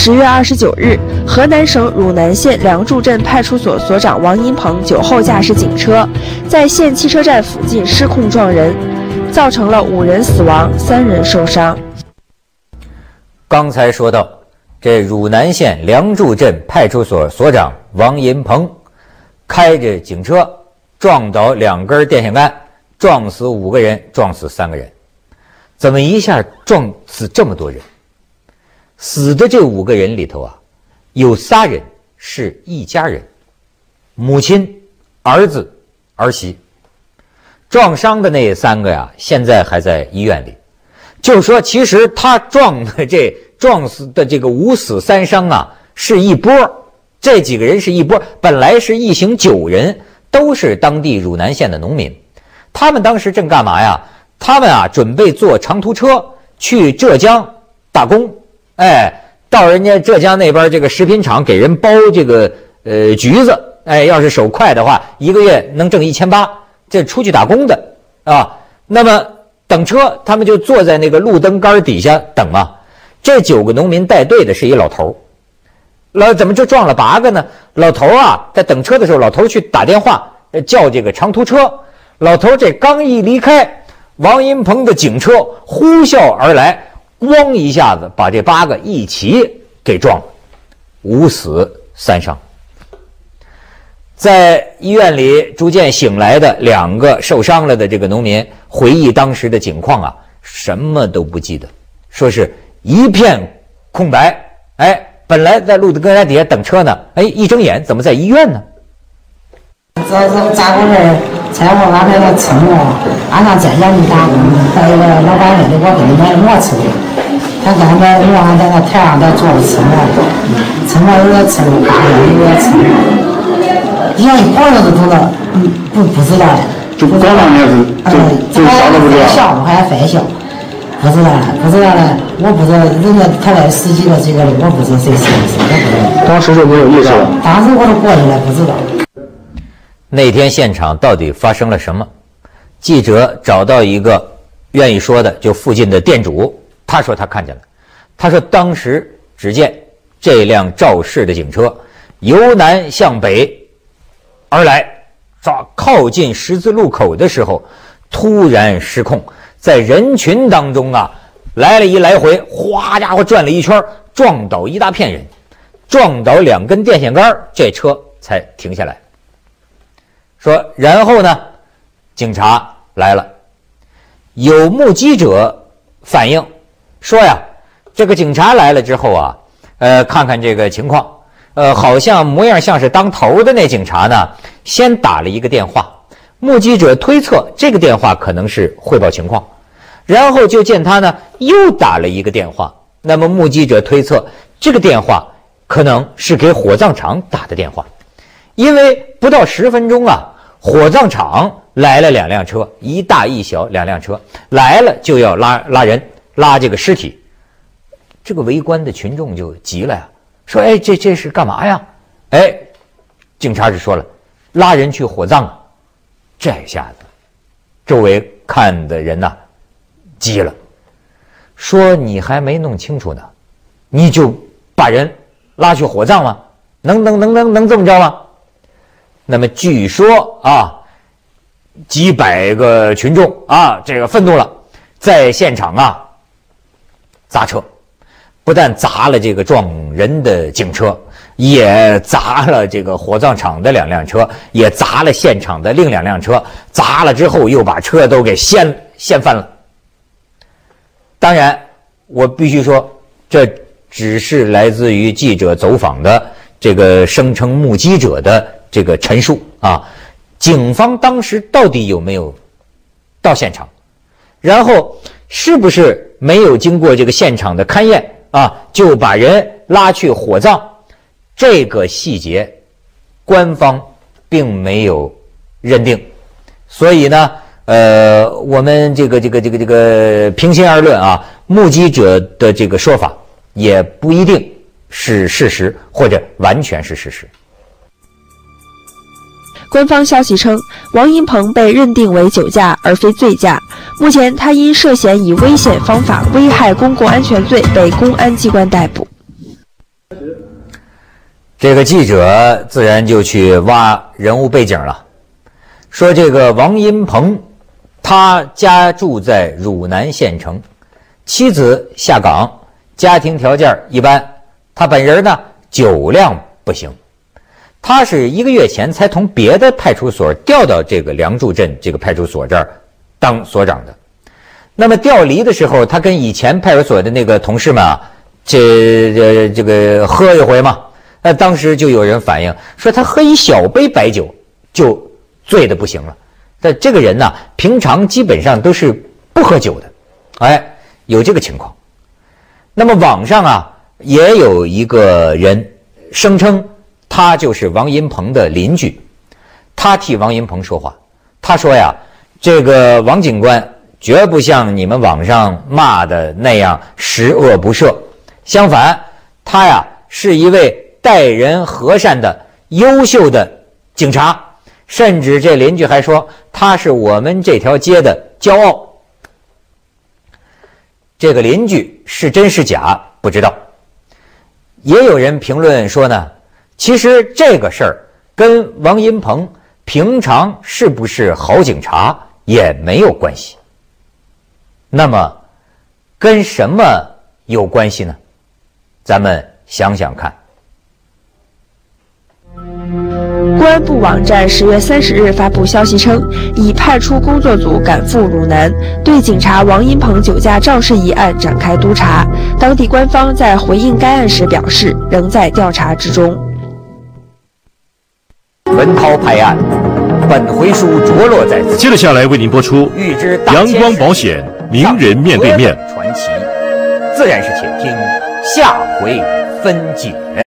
10月29日，河南省汝南县梁祝镇派出所所长王银鹏酒后驾驶警车，在县汽车站附近失控撞人，造成了5人死亡，3人受伤。 刚才说到，这汝南县梁祝镇派出所所长王银鹏开着警车撞倒2根电线杆，撞死5个人，撞死3个人。怎么一下撞死这么多人？死的这5个人里头啊，有3人是一家人，母亲、儿子、儿媳。撞伤的那3个呀，现在还在医院里。就是说，其实他撞死的这个5死3伤啊，是一波。这几个人是一波，本来是一行9人，都是当地汝南县的农民。他们当时正干嘛呀？他们啊，准备坐长途车去浙江打工。到人家浙江那边这个食品厂给人包这个橘子，要是手快的话，1个月能挣1800，这出去打工的啊。那么等车，他们就坐在那个路灯杆底下等嘛。这9个农民带队的是一老头，怎么就撞了8个呢？老头啊，在等车的时候，老头去打电话叫这个长途车，老头这刚一离开，王银鹏的警车呼啸而来，咣一下子把这8个一起给撞了，5死3伤。在医院里逐渐醒来的2个受伤了的这个农民回忆当时的情况啊，什么都不记得，说是一片空白。本来在路灯杆底下等车呢，一睁眼怎么在医院呢？ 这咋回事？才我安排了车按照在家里打工，在一个老板那里我给你买摩车，他刚才我还在那台上在坐着车有点车8个有点车，你像一光着都了，不知道的， 就光着你就啥都不知道， 笑还犯笑，不知道了，我不知道人家他来10几个几个的，我不知道谁是不是，我不知道。 当时就没有意识了。 当时我都过去了，不知道。 那天现场到底发生了什么？记者找到一个愿意说的，就附近的店主，他说他看见了。他说当时只见这辆肇事的警车由南向北而来，靠近十字路口的时候突然失控，在人群当中啊来了一来回，哗家伙转了一圈，撞倒一大片人，撞倒2根电线杆，这车才停下来。说然后呢，警察来了，有目击者反映说呀，这个警察来了之后啊，看看这个情况，好像模样像是当头的那警察呢，先打了一个电话，目击者推测这个电话可能是汇报情况，然后就见他呢又打了一个电话，那么目击者推测这个电话可能是给火葬场打的电话，因为不到10分钟啊，火葬场来了2辆车，一大一小2辆车来了，就要拉人，拉这个尸体。这个围观的群众就急了呀，说这是干嘛呀？警察就说了，拉人去火葬啊。这下子周围看的人呐急了，说你还没弄清楚呢，你就把人拉去火葬吗？能这么着吗？那么据说啊，几百个群众啊，这个愤怒了，在现场啊砸车，不但砸了这个撞人的警车，也砸了这个火葬场的2辆车，也砸了现场的另2辆车，砸了之后又把车都给掀翻了。当然我必须说，这只是来自于记者走访的这个声称目击者的这个陈述啊，警方当时到底有没有到现场，然后是不是没有经过这个现场的勘验啊，就把人拉去火葬，这个细节官方并没有认定。所以呢我们这个平心而论啊，目击者的这个说法也不一定是事实，或者完全是事实。 官方消息称，王银鹏被认定为酒驾而非醉驾。目前，他因涉嫌以危险方法危害公共安全罪被公安机关逮捕。 这个记者自然就去挖人物背景了，说这个王荫鹏，他家住在汝南县城，妻子下岗，家庭条件一般，他本人呢酒量不行。他是1个月前才从别的派出所调到这个梁祝镇这个派出所这儿当所长的。那么调离的时候，他跟以前派出所的那个同事们啊，这个喝一回嘛。那当时就有人反映说，他喝一小杯白酒就醉得不行了。但这个人呢，平常基本上都是不喝酒的，哎，有这个情况。那么网上啊，也有一个人声称他就是王荫鹏的邻居，他替王荫鹏说话。他说呀，这个王警官绝不像你们网上骂的那样十恶不赦，相反，他呀是一位待人和善的优秀的警察，甚至这邻居还说他是我们这条街的骄傲。这个邻居是真是假不知道。也有人评论说呢，其实这个事儿跟王荫鹏平常是不是好警察也没有关系。那么跟什么有关系呢？咱们想想看。 公安部网站10月30日发布消息称，已派出工作组赶赴汝南，对警察王荫鹏酒驾肇事一案展开督查。当地官方在回应该案时表示，仍在调查之中。 文涛拍案，本回书着落在此。 接着下来为您播出阳光保险名人面对面传奇，自然是且听下回分解。